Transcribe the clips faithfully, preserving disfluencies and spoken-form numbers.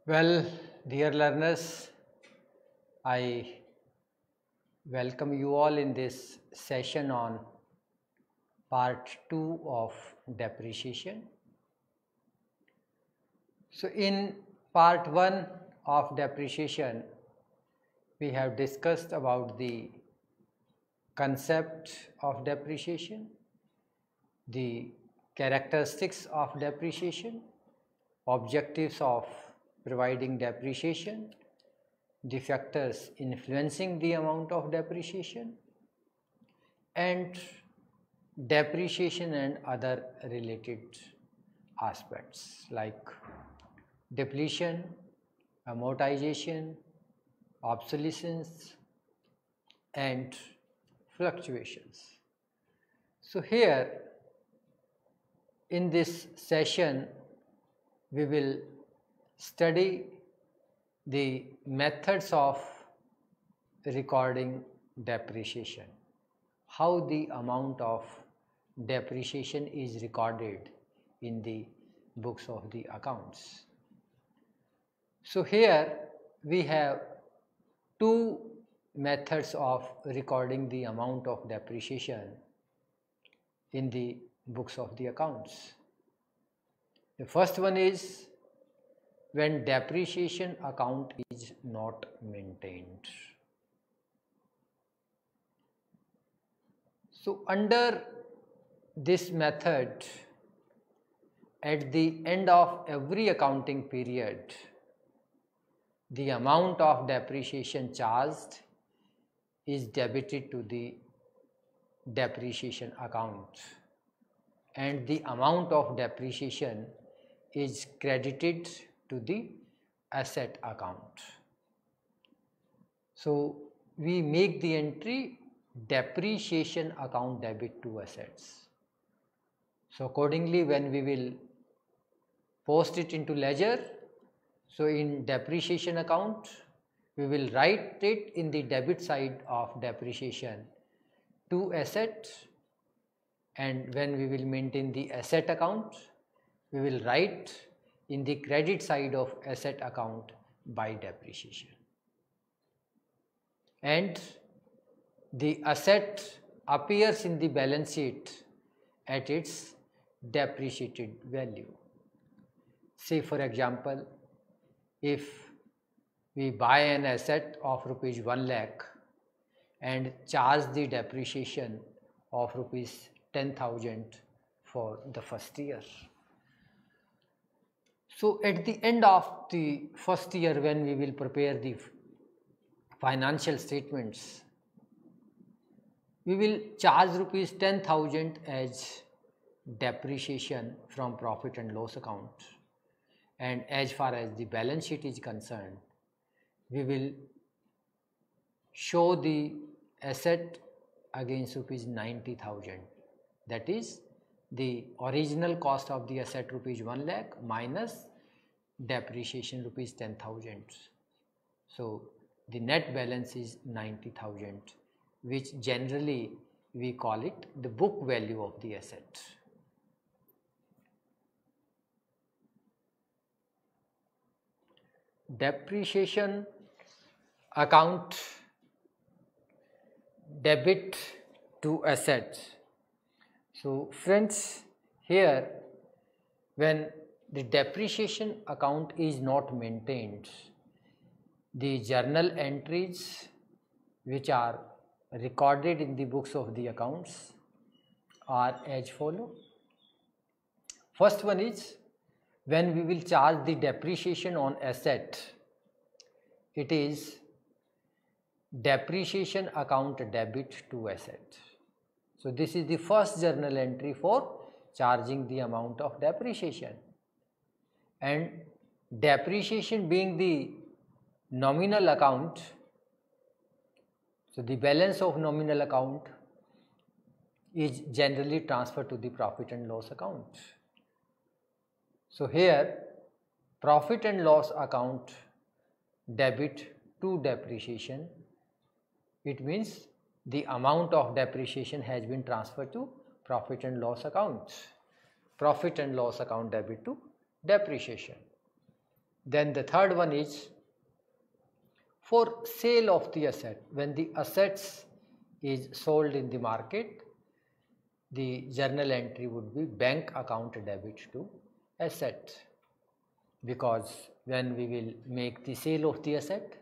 Well, dear learners, I welcome you all in this session on part two of depreciation. So, in part one of depreciation, we have discussed about the concept of depreciation, the characteristics of depreciation, objectives of providing depreciation, the factors influencing the amount of depreciation, and depreciation and other related aspects like depletion, amortization, obsolescence, and fluctuations. So here in this session we will study the methods of recording depreciation, how the amount of depreciation is recorded in the books of the accounts. So here we have two methods of recording the amount of depreciation in the books of the accounts. The first one is when depreciation account is not maintained. So under this method, at the end of every accounting period, the amount of depreciation charged is debited to the depreciation account and the amount of depreciation is credited to the asset account. So we make the entry depreciation account debit to assets. So accordingly, when we will post it into ledger, so in depreciation account we will write it in the debit side of depreciation to asset, and when we will maintain the asset account we will write in the credit side of asset account by depreciation, and the asset appears in the balance sheet at its depreciated value. Say for example, if we buy an asset of rupees one lakh and charge the depreciation of rupees ten thousand for the first year. So at the end of the first year, when we will prepare the financial statements, we will charge rupees ten thousand as depreciation from profit and loss account, and as far as the balance sheet is concerned, we will show the asset against rupees ninety thousand, that is the original cost of the asset rupees one lakh minus depreciation rupees ten thousand. So the net balance is ninety thousand, which generally we call it the book value of the asset. Depreciation account debit to assets. So friends, here when the depreciation account is not maintained, the journal entries which are recorded in the books of the accounts are as follow. First one is when we will charge the depreciation on asset, it is depreciation account debit to asset. So this is the first journal entry for charging the amount of depreciation, and depreciation being the nominal account, so the balance of nominal account is generally transferred to the profit and loss account. So here profit and loss account debit to depreciation, it means the amount of depreciation has been transferred to profit and loss account. Profit and loss account debit to depreciation. Then the third one is for sale of the asset. When the assets is sold in the market, the journal entry would be bank account debit to asset, because when we will make the sale of the asset,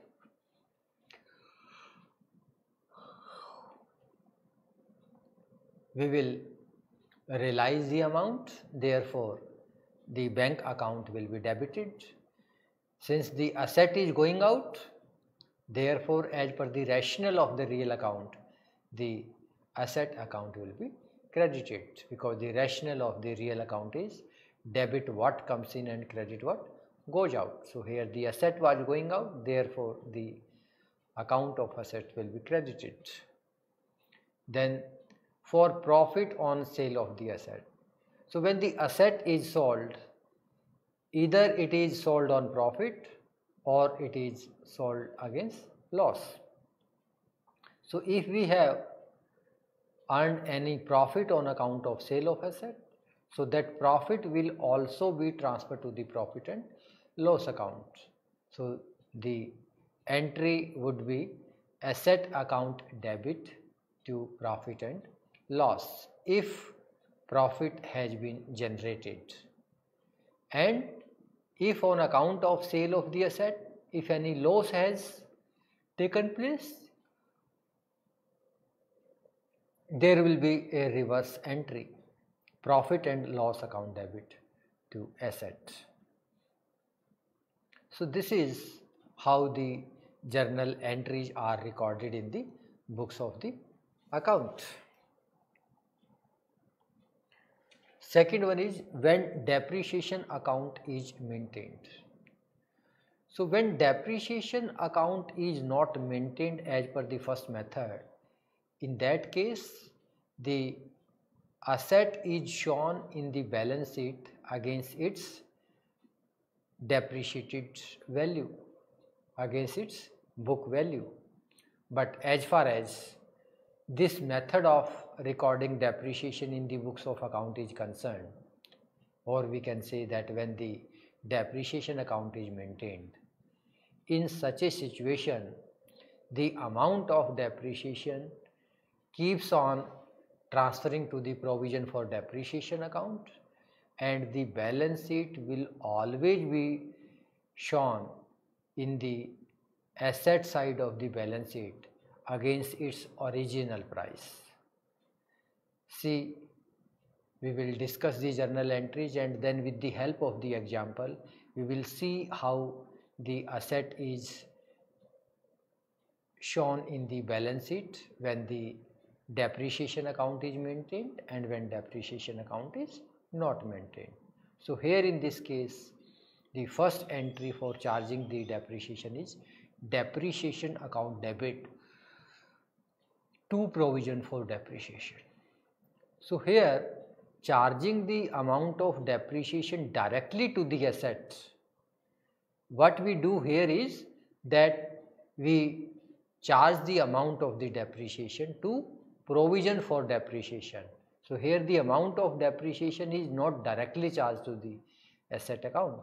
we will realize the amount, therefore the bank account will be debited. Since the asset is going out, therefore as per the rationale of the real account, the asset account will be credited, because the rationale of the real account is debit what comes in and credit what goes out. So here the asset was going out, therefore the account of asset will be credited. Then for profit on sale of the asset. So when the asset is sold, either it is sold on profit or it is sold against loss. So if we have earned any profit on account of sale of asset, so that profit will also be transferred to the profit and loss account. So the entry would be asset account debit to profit and loss if profit has been generated, and if on account of sale of the asset, if any loss has taken place, there will be a reverse entry, profit and loss account debit to asset. So this is how the journal entries are recorded in the books of the account. Second one is when depreciation account is maintained. So when depreciation account is not maintained as per the first method, in that case the asset is shown in the balance sheet against its depreciated value, against its book value. But as far as this method of recording depreciation in the books of account is concerned, or we can say that when the depreciation account is maintained, in such a situation the amount of depreciation keeps on transferring to the provision for depreciation account, and the balance sheet will always be shown in the asset side of the balance sheet against its original price. See, we will discuss the journal entries, and then with the help of the example we will see how the asset is shown in the balance sheet when the depreciation account is maintained and when depreciation account is not maintained. So here in this case the first entry for charging the depreciation is depreciation account debit to provision for depreciation. So here charging the amount of depreciation directly to the asset, what we do here is that we charge the amount of the depreciation to provision for depreciation. So here the amount of depreciation is not directly charged to the asset account.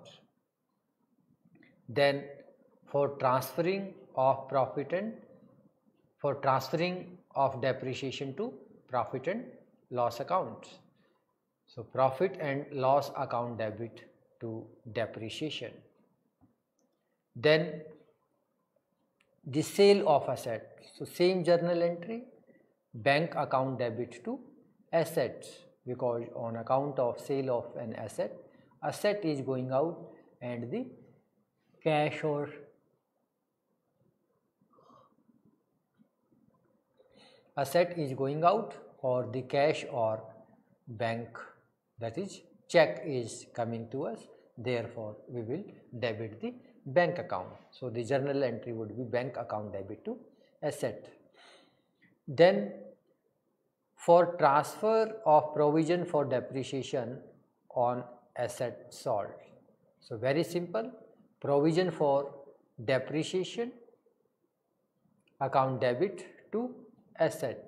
Then for transferring of profit and for transferring of depreciation to profit and loss account. So profit and loss account debit to depreciation. Then the sale of asset. So same journal entry, bank account debit to assets, because on account of sale of an asset, asset is going out and the cash or asset is going out or the cash or bank, that is check, is coming to us, therefore we will debit the bank account. So the journal entry would be bank account debit to asset. Then for transfer of provision for depreciation on asset sold. So very simple, provision for depreciation account debit to asset,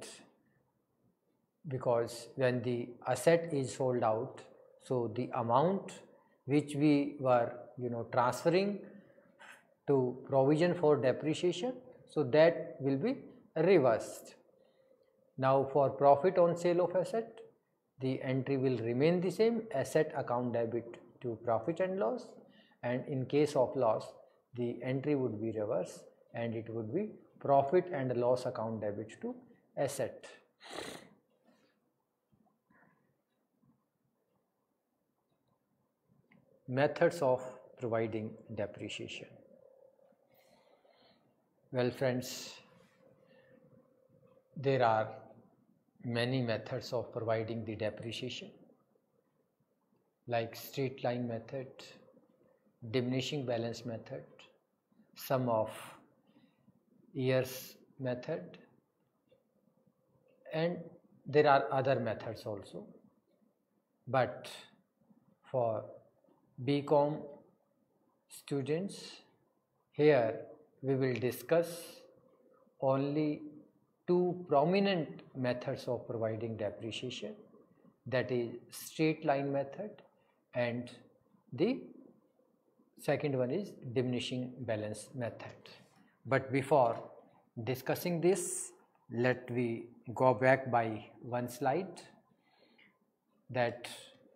because when the asset is sold out, so the amount which we were you know transferring to provision for depreciation, so that will be reversed. Now for profit on sale of asset, the entry will remain the same, asset account debit to profit and loss, and in case of loss the entry would be reversed and it would be profit and loss account debit to asset. Methods of providing depreciation. Well friends, there are many methods of providing the depreciation, like straight line method, diminishing balance method, sum of years method, and there are other methods also. But for B Com students, here we will discuss only two prominent methods of providing depreciation, that is straight line method and the second one is diminishing balance method. But before discussing this, let we go back by one slide, that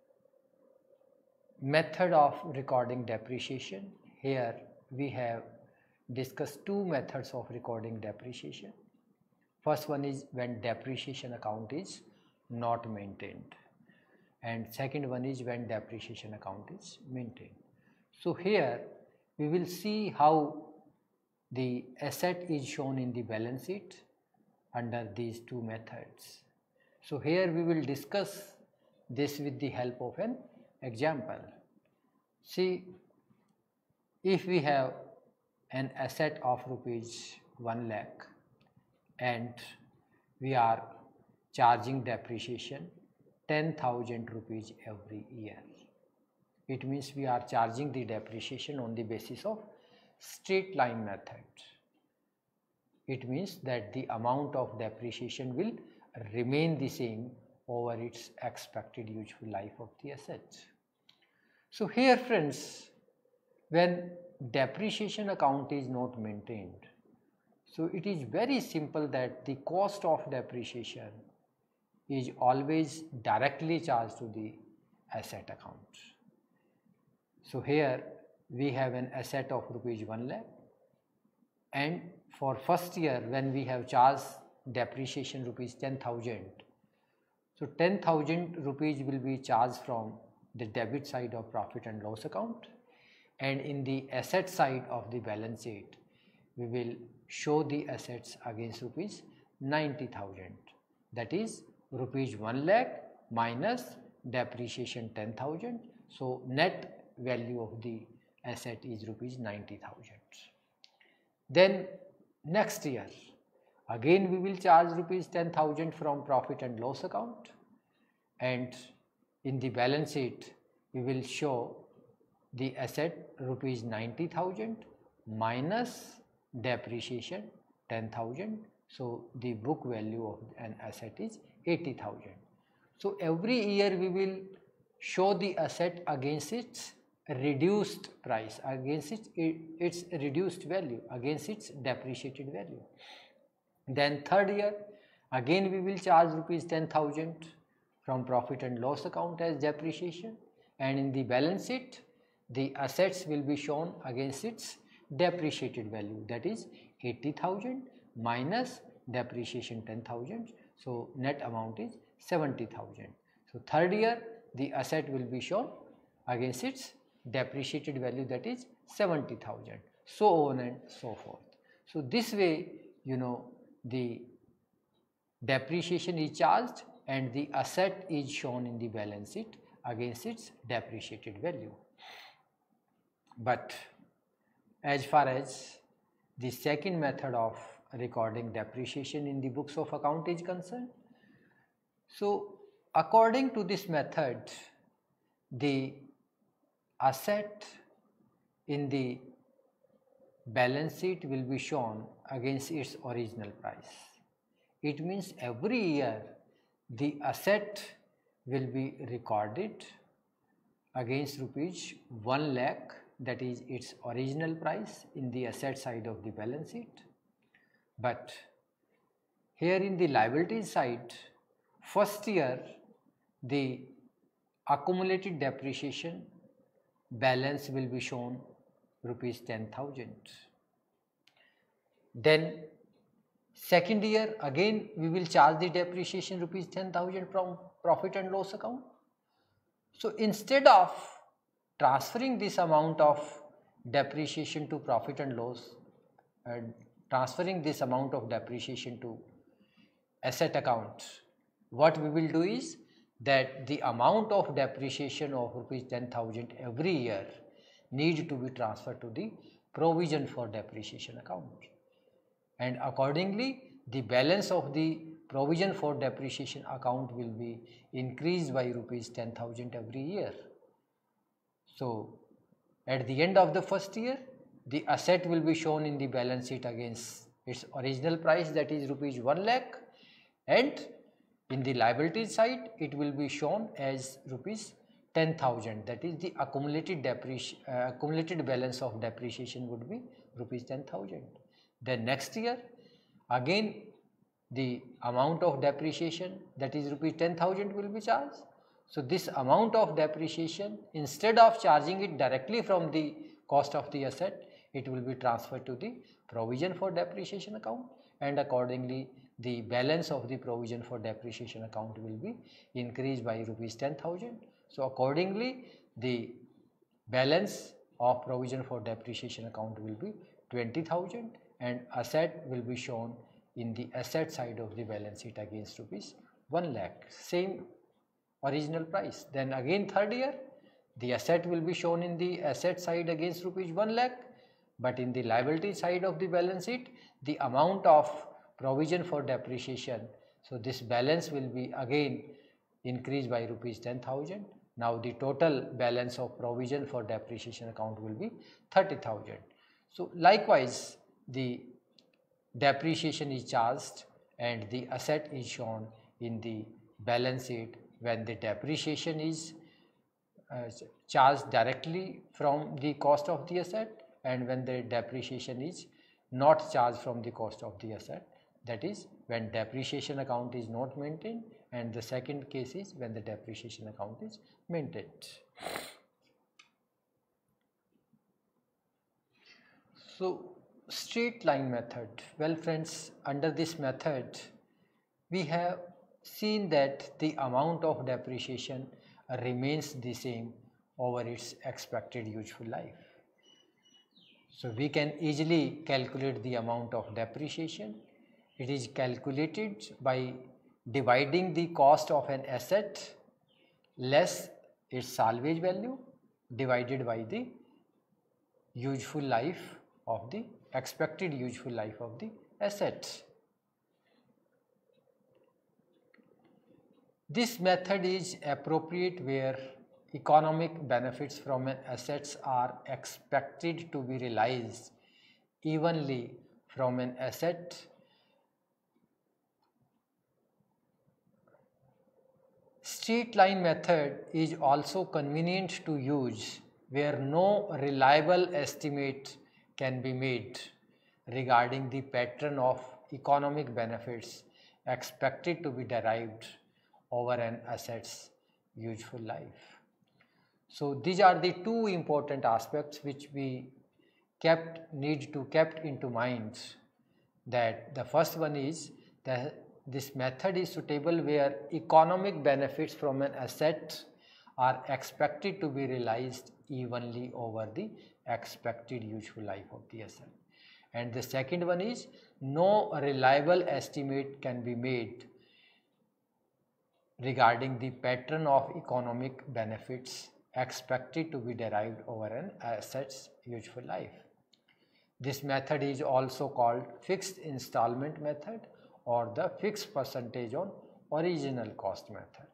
method of recording depreciation. Here we have discussed two methods of recording depreciation. First one is when depreciation account is not maintained, and second one is when depreciation account is maintained. So here we will see how the asset is shown in the balance sheet under these two methods. So here we will discuss this with the help of an example. See, if we have an asset of rupees one lakh and we are charging depreciation ten thousand rupees every year, it means we are charging the depreciation on the basis of straight line method. It means that the amount of depreciation will remain the same over its expected useful life of the asset. So here friends, when depreciation account is not maintained, so it is very simple that the cost of depreciation is always directly charged to the asset account. So here we have an asset of rupees one lakh, and for first year when we have charged depreciation rupees ten thousand, so ten thousand rupees will be charged from the debit side of profit and loss account, and in the asset side of the balance sheet we will show the assets against rupees ninety thousand, that is rupees one lakh minus depreciation ten thousand, so net value of the asset is rupees ninety thousand. Then next year again we will charge rupees ten thousand from profit and loss account, and in the balance sheet we will show the asset rupees ninety thousand minus depreciation ten thousand, so the book value of an asset is eighty thousand. So every year we will show the asset against its reduced price, against its, its reduced value, against its depreciated value. Then third year again we will charge rupees ten thousand from profit and loss account as depreciation, and in the balance sheet the assets will be shown against its depreciated value, that is eighty thousand minus depreciation ten thousand, so net amount is seventy thousand. So third year the asset will be shown against its depreciated value, that is seventy thousand, so on and so forth. So this way you know the depreciation is charged and the asset is shown in the balance sheet against its depreciated value. But as far as the second method of recording depreciation in the books of account is concerned, so according to this method the asset in the balance sheet will be shown against its original price. It means every year the asset will be recorded against rupees one lakh, that is its original price in the asset side of the balance sheet. But here in the liability side, first year the accumulated depreciation balance will be shown rupees ten thousand. Then second year again we will charge the depreciation rupees ten thousand from profit and loss account. So instead of transferring this amount of depreciation to profit and loss, uh, transferring this amount of depreciation to asset account, what we will do is that the amount of depreciation of rupees ten thousand every year need to be transferred to the provision for depreciation account, and accordingly the balance of the provision for depreciation account will be increased by rupees ten thousand every year. So at the end of the first year, the asset will be shown in the balance sheet against its original price, that is rupees one lakh, and in the liability side it will be shown as rupees ten thousand, that is the accumulated depreciation uh, accumulated balance of depreciation would be rupees ten thousand. Then next year again the amount of depreciation, that is rupees ten thousand, will be charged. So this amount of depreciation, instead of charging it directly from the cost of the asset, it will be transferred to the provision for depreciation account, and accordingly the balance of the provision for depreciation account will be increased by rupees ten thousand. So accordingly the balance of provision for depreciation account will be twenty thousand, and asset will be shown in the asset side of the balance sheet against rupees one lakh, same original price. Then again third year the asset will be shown in the asset side against rupees one lakh, but in the liability side of the balance sheet the amount of provision for depreciation, so this balance will be again increased by rupees ten thousand. Now the total balance of provision for depreciation account will be thirty thousand. So likewise the depreciation is charged and the asset is shown in the balance sheet when the depreciation is uh, charged directly from the cost of the asset, and when the depreciation is not charged from the cost of the asset, that is when depreciation account is not maintained, and the second case is when the depreciation account is maintained. So straight line method. Well friends, under this method we have seen that the amount of depreciation remains the same over its expected useful life. So we can easily calculate the amount of depreciation. It is calculated by dividing the cost of an asset less its salvage value divided by the useful life of the expected useful life of the asset. This method is appropriate where economic benefits from an assets are expected to be realized evenly from an asset Straight line method is also convenient to use where no reliable estimate can be made regarding the pattern of economic benefits expected to be derived over an asset's useful life. So these are the two important aspects which we kept need to kept into mind, that the first one is that this method is suitable where economic benefits from an asset are expected to be realized evenly over the expected useful life of the asset. And the second one is no reliable estimate can be made regarding the pattern of economic benefits expected to be derived over an asset's useful life. This method is also called fixed installment method or the fixed percentage on original cost method.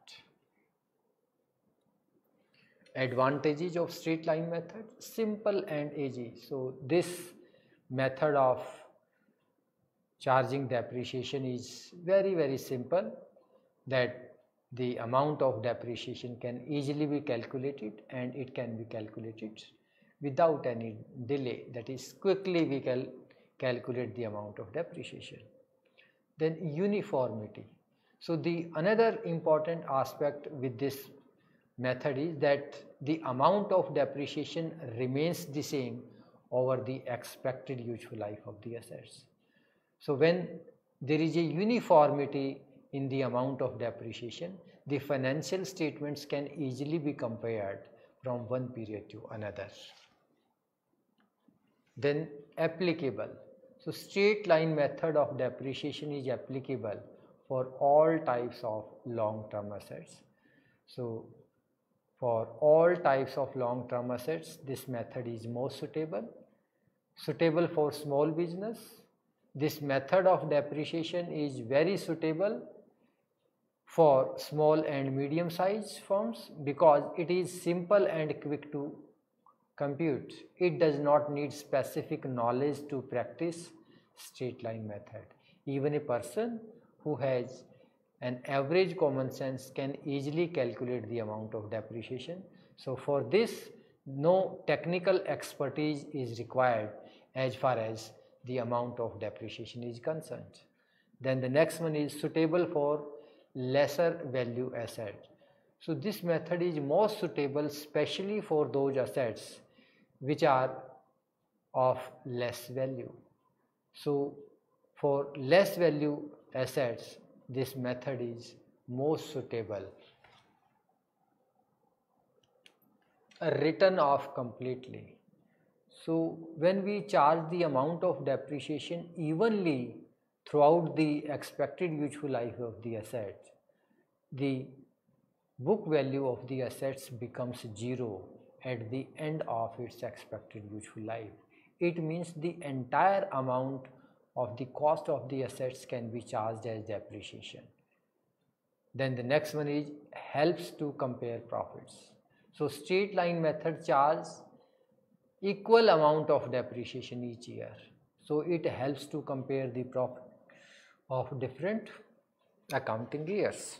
Advantages of straight line method: simple and easy. So this method of charging depreciation is very very simple, that the amount of depreciation can easily be calculated, and it can be calculated without any delay. That is, quickly we can calculate the amount of depreciation. Then uniformity. So the another important aspect with this method is that the amount of depreciation remains the same over the expected useful life of the assets. So when there is a uniformity in the amount of depreciation, the financial statements can easily be compared from one period to another. Then applicable. So straight line method of depreciation is applicable for all types of long-term assets. So for all types of long-term assets, this method is most suitable. Suitable for small business. This method of depreciation is very suitable for small and medium sized firms because it is simple and quick to compute. It does not need specific knowledge to practice straight line method. Even a person who has an average common sense can easily calculate the amount of depreciation. So for this, no technical expertise is required as far as the amount of depreciation is concerned. Then the next one is suitable for lesser value asset. So this method is most suitable especially for those assets which are of less value. So for less value assets, this method is most suitable. A written off completely. So when we charge the amount of depreciation evenly throughout the expected useful life of the asset, the book value of the assets becomes zero at the end of its expected useful life. It means the entire amount of the cost of the assets can be charged as depreciation. Then the next one is helps to compare profits. So straight line method charges equal amount of depreciation each year. So it helps to compare the profit of different accounting years.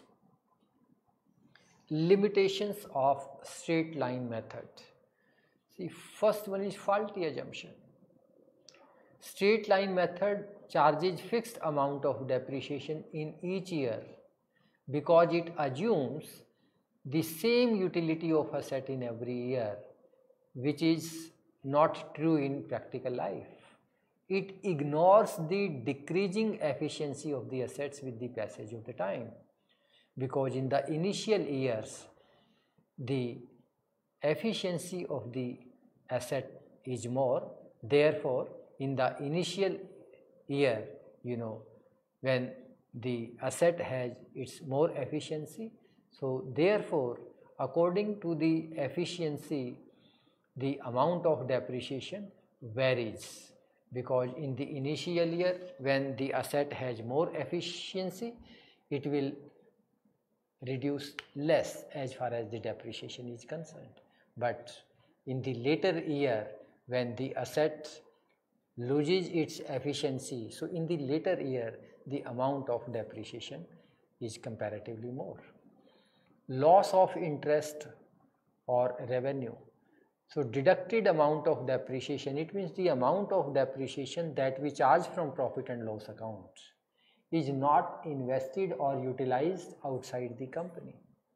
Limitations of straight line method. See, first one is faulty assumption. Straight line method charges fixed amount of depreciation in each year because it assumes the same utility of asset in every year, which is not true in practical life. It ignores the decreasing efficiency of the assets with the passage of the time, because in the initial years the efficiency of the asset is more. Therefore in the initial year, you know, when the asset has its more efficiency, so therefore according to the efficiency the amount of depreciation varies, because in the initial year when the asset has more efficiency it will reduce less as far as the depreciation is concerned. But in the later year when the asset loses its efficiency, so in the later year the amount of depreciation is comparatively more. Loss of interest or revenue. So deducted amount of depreciation, it means the amount of depreciation that we charge from profit and loss account is not invested or utilized outside the company.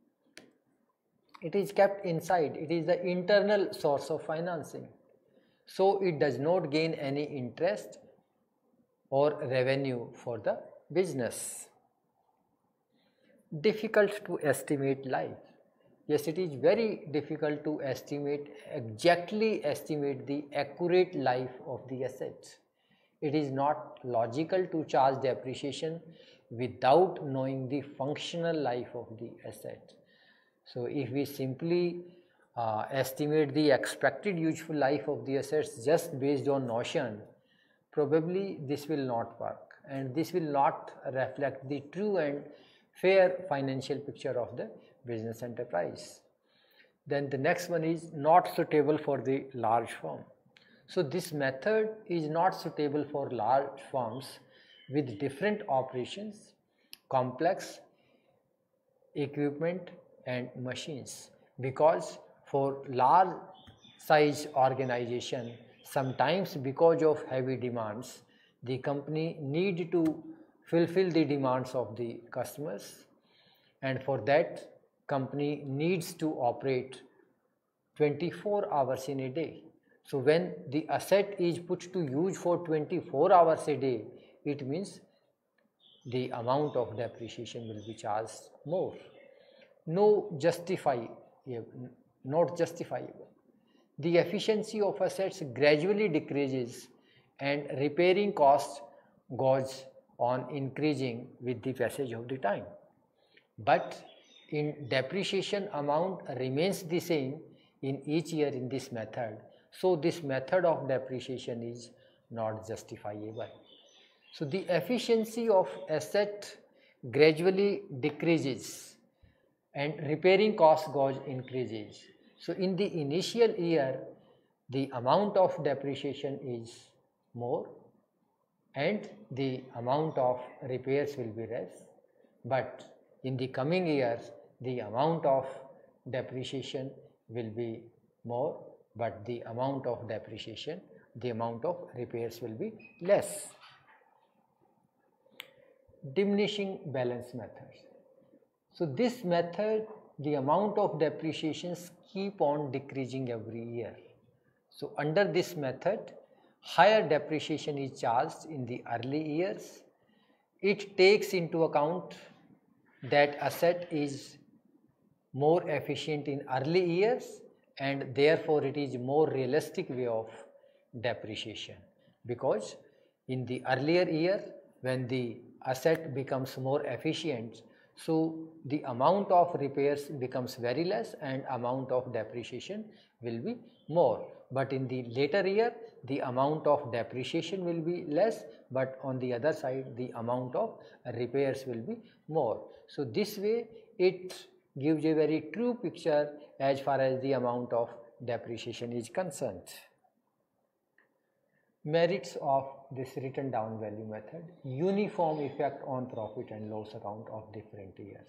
It is kept inside. It is the internal source of financing. So it does not gain any interest or revenue for the business. Difficult to estimate life. Yes, it is very difficult to estimate, exactly estimate the accurate life of the assets. It is not logical to charge depreciation without knowing the functional life of the asset. So if we simply uh, estimate the expected useful life of the assets just based on notion, probably this will not work, and this will not reflect the true and fair financial picture of the business enterprise. Then the next one is not suitable for the large firm. So this method is not suitable for large firms with different operations, complex equipment and machines, because for large size organization, sometimes because of heavy demands, the company need to fulfill the demands of the customers, and for that company needs to operate twenty-four hours in a day. So when the asset is put to use for twenty-four hours a day, it means the amount of depreciation will be charged more. No justify, not justifiable. The efficiency of assets gradually decreases and repairing cost goes on increasing with the passage of the time. But in depreciation amount remains the same in each year in this method. So this method of depreciation is not justifiable. So the efficiency of asset gradually decreases and repairing cost goes increases. So in the initial year, the amount of depreciation is more and the amount of repairs will be less. But in the coming years, the amount of depreciation will be more, but the amount of depreciation, the amount of repairs will be less. Diminishing balance method. So this method, the amount of depreciations keep on decreasing every year. So under this method, higher depreciation is charged in the early years. It takes into account that asset is more efficient in early years, and therefore it is more realistic way of depreciation, because in the earlier year when the asset becomes more efficient, so the amount of repairs becomes very less and amount of depreciation will be more. But in the later year, the amount of depreciation will be less, but on the other side the amount of repairs will be more. So this way it gives a very true picture as far as the amount of depreciation is concerned. Merits of this written down value method: uniform effect on profit and loss account of different years.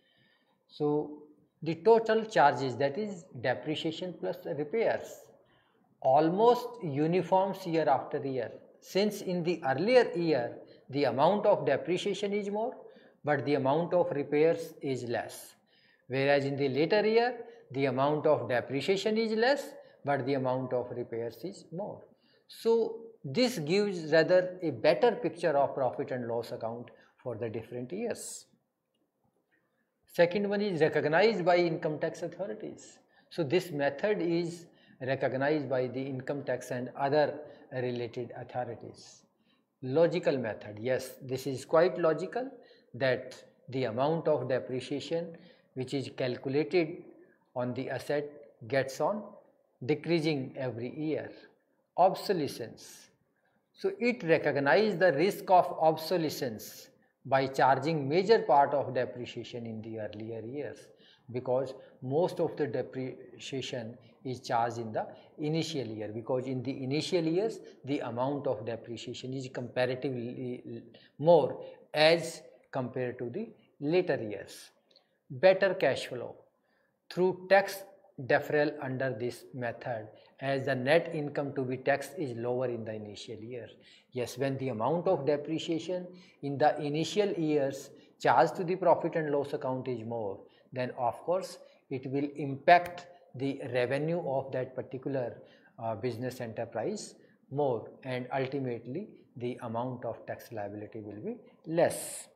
So the total charges, that is depreciation plus repairs, almost uniforms year after year, since in the earlier year the amount of depreciation is more but the amount of repairs is less, whereas in the later year the amount of depreciation is less but the amount of repairs is more. So this gives rather a better picture of profit and loss account for the different years. Second one is recognized by income tax authorities. So this method is recognized by the income tax and other related authorities. Logical method: yes, this is quite logical that the amount of depreciation which is calculated on the asset gets on decreasing every year. Obsolescence: so it recognizes the risk of obsolescence by charging major part of depreciation in the earlier years, because most of the depreciation is charged in the initial year, because in the initial years the amount of depreciation is comparatively more as compared to the later years. Better cash flow through tax deferral under this method, as the net income to be taxed is lower in the initial year. Yes, when the amount of depreciation in the initial years charged to the profit and loss account is more, then of course it will impact the revenue of that particular uh, business enterprise more, and ultimately the amount of tax liability will be less.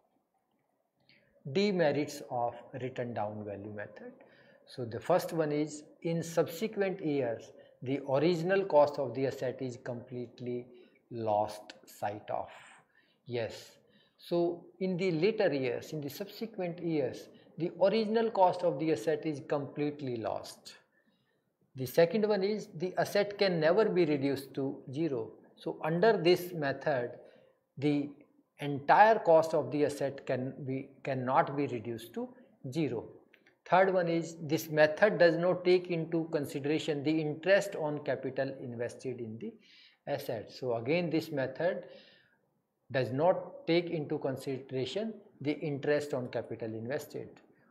Demerits of written down value method. So the first one is, in subsequent years the original cost of the asset is completely lost sight of. Yes, so in the later years, in the subsequent years, the original cost of the asset is completely lost. The second one is, the asset can never be reduced to zero. So under this method, the entire cost of the asset can be cannot be reduced to zero. Third one is, this method does not take into consideration the interest on capital invested in the asset. So again, this method does not take into consideration the interest on capital invested.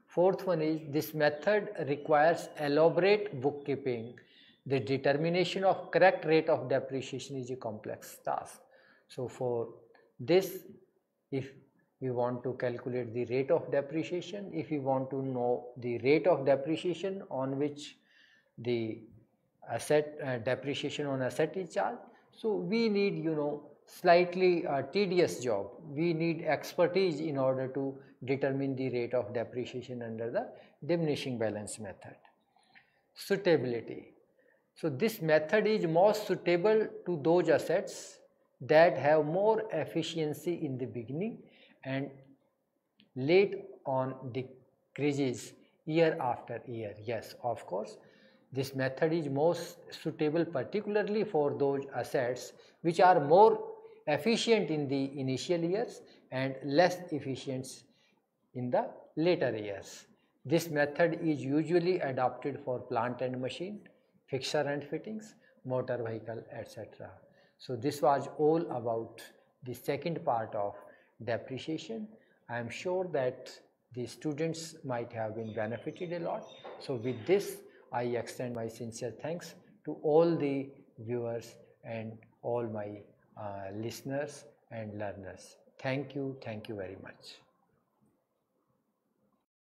Fourth one is this method requires elaborate bookkeeping. The determination of correct rate of depreciation is a complex task. So for this, if we want to calculate the rate of depreciation, if we want to know the rate of depreciation on which the asset uh, depreciation on asset is charged, so we need, you know, slightly uh, tedious job. We need expertise in order to determine the rate of depreciation under the diminishing balance method. Suitability. So this method is most suitable to those assets that have more efficiency in the beginning and late on decreases year after year. Yes, of course, this method is most suitable particularly for those assets which are more efficient in the initial years and less efficient in the later years. This method is usually adopted for plant and machine, fixture and fittings, motor vehicle, et cetera. So this was all about the second part of depreciation. I am sure that the students might have been benefited a lot. So with this, I extend my sincere thanks to all the viewers and all my uh, listeners and learners. Thank you, thank you very much.